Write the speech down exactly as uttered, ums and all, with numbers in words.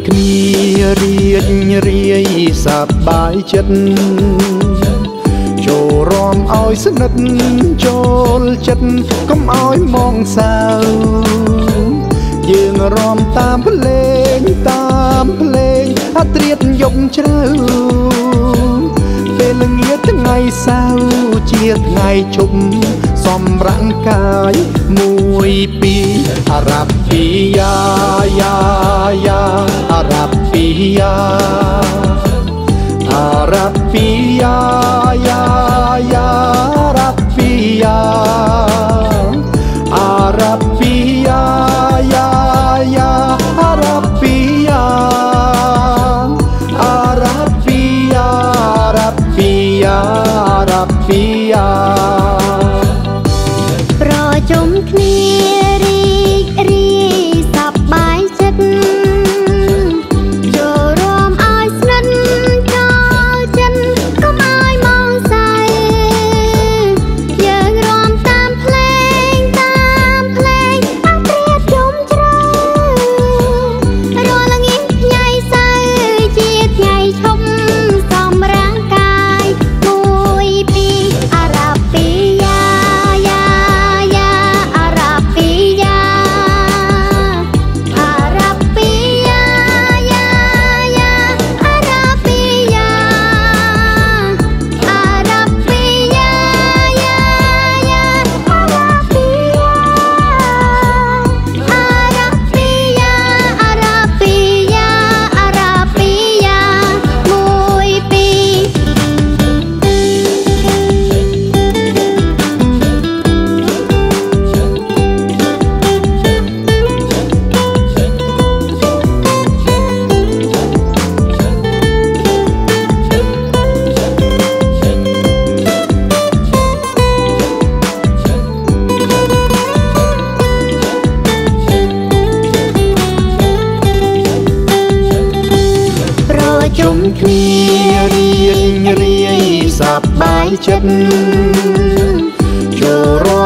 គ្នារៀងរាយសប្បាយចិត្តចូលរំឲ្យស្និទ្ធចូលចិត្តកុំឲ្យមងសៅយើងរំតាមភ្លេងតាមភ្លេងអត្រៀតយប់ជ្រៅពេលល្ងាចថ្ងៃសៅរ៍ជាថ្ងៃជប់សម្រាំងកាយមួយពីរអារ៉ាប់ពីយ៉ាយ៉ាយ៉ាអារ៉ាប់ពីយ៉ាអារ៉ាប់ពីយ៉ាយ៉ាយ៉ាអារ៉ាប់ពីយ៉ាអារ៉ាប់ពីយ៉ាយ៉ាយ៉ាអារ៉ាប់ពីយ៉ាអារ៉ាប់ពីយ៉ាអារ៉ាប់ពីយ៉ាអារ៉ាប់ពីយ៉ាប្រជុំគ្នារីករាយសប្បាយចិត្តចូលរួមឲ្យស្និទ្ធចូលចិត្តកុំឲ្យមងសៅយើងរួមតាមភ្លេងតាមភ្លេងអត្រៀតយំជ្រៅរាល់ល្ងាចថ្ងៃសៅរ៍ជាថ្ងៃឈប់សម្រាំងកាយមួយពីរអារ៉ាប់ពីយ៉ាយ៉ាអារ៉ាប់ពីយ៉ាអារ៉ាប់ពីយ៉ាយ៉ាយ៉ាអារ៉ាប់ពីយ៉ាអារ៉ាប់ពីយ៉ាយ៉ាយ៉ាអារ៉ាប់ពីយ៉ាអារ៉ាប់ពីយ៉ាអារ៉ាប់ពីយ៉ាអារ៉ាប់ពីយ៉ាមួយពីប្រជុំគ្នារៀងរាយសប្បាយចិត្តចូលរ